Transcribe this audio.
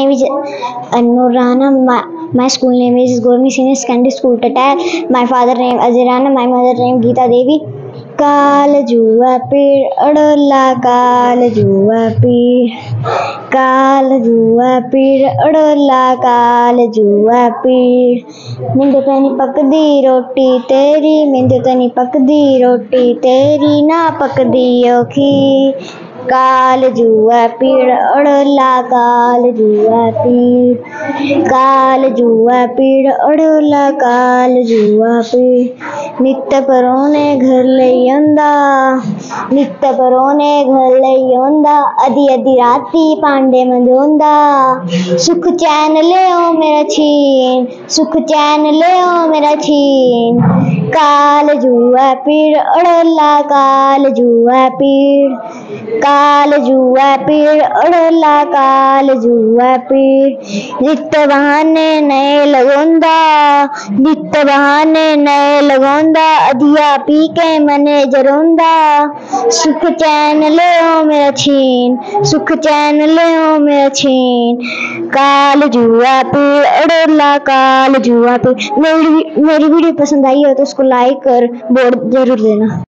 name is Anmol Rana. My school name is Gormi Senior Secondary School, Tatal. My father name Ajay Rana. My mother name Geeta Devi. काल जुआ पेड़ अड़ोला काल जुआ पेड़, काल जुआ पेड़ अड़ोला काल जुआ पेड़। मिंदे तनी पकदी रोटी तेरी, मिंदे तनी पकदी रोटी तेरी, ना पकदी औखी। काल जुआ पेड़ अड़ोला काल जुआ पेड़, काल जुआ पेड़ अड़ोला काल जुआ पेड़। नित्त परोने घर लई आंदा, नित्त परोने घर लई आंदा, अधी अधी राती पांडे मंजोंदा। सुख चैन ले ओ मेरा छीन, सुख चैन ले ओ मेरा छीन। काल जुआ पेड़ अड़ोला काल जुआ पेड़, काल जुआ पेड़ अड़ोला काल जुआ पेड़। नित्त बहाने नए लगोंदा, नित्त बहाने नए लगोंदा, अधिया पी के मने जरोंदा। सुख चैन ले ओ मेरा छीन, सुख चैन ले ओ मेरा छीन। काल जुआ पेड़ अड़ोला काल जुआ पेड़। मेरी वीडियो पसंद आई हो तो उसको लाइक और वोट जरूर देना।